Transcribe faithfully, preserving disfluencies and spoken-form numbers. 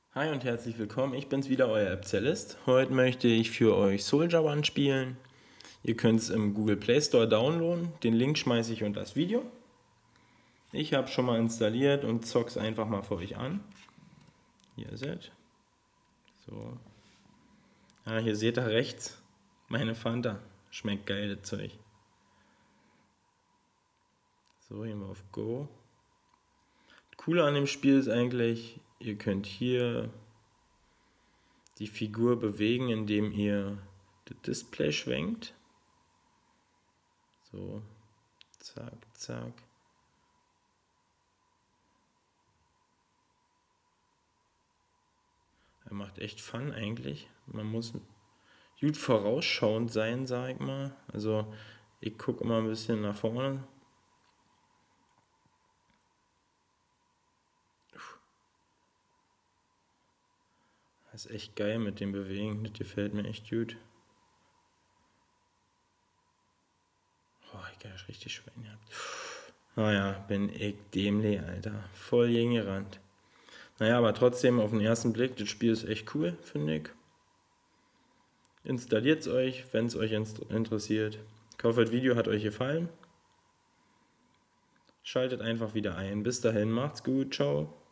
Hi und herzlich willkommen, ich bin's wieder, euer Appzellist. Heute möchte ich für euch Soldier Run spielen. Ihr könnt es im Google Play Store downloaden, den Link schmeiße ich unter das Video. Ich habe schon mal installiert und zock's einfach mal für euch an. Hier ist es. So. Ah, hier seht ihr rechts meine Fanta. Schmeckt geil, das Zeug. So, gehen wir auf Go. Das Coole an dem Spiel ist eigentlich, ihr könnt hier die Figur bewegen, indem ihr das Display schwenkt. So, zack, zack. Er macht echt Fun eigentlich. Man muss gut vorausschauend sein, sag ich mal. Also ich gucke immer ein bisschen nach vorne. Das ist echt geil mit dem Bewegen. Das gefällt mir echt gut. Oh, ich habe richtig Schwein gehabt. Naja, bin ich dämlich, Alter. Voll gegen gerannt. Naja, aber trotzdem auf den ersten Blick, das Spiel ist echt cool, finde ich. Installiert es euch, wenn es euch interessiert. Ich hoffe, das Video hat euch gefallen. Schaltet einfach wieder ein. Bis dahin, macht's gut, ciao.